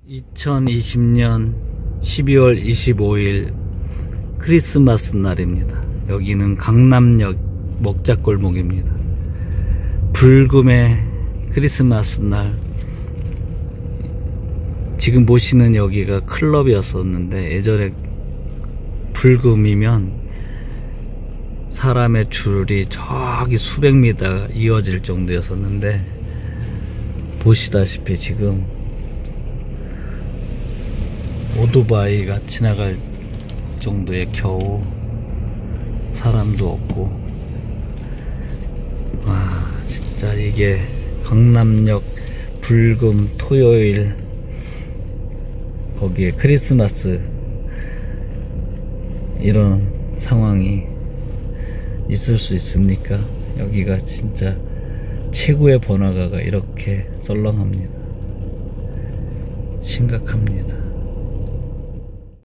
2020년 12월 25일 크리스마스 날입니다. 여기는 강남역 먹자골목입니다. 불금의 크리스마스 날, 지금 보시는 여기가 클럽이었었는데 예전에 불금이면 사람의 줄이 저기 수백 미터 이어질 정도였었는데, 보시다시피 지금 오토바이가 지나갈 정도에 겨우 사람도 없고, 와 진짜 이게 강남역 불금 토요일 거기에 크리스마스 이런 상황이 있을 수 있습니까? 여기가 진짜 최고의 번화가가 이렇게 썰렁합니다. 심각합니다.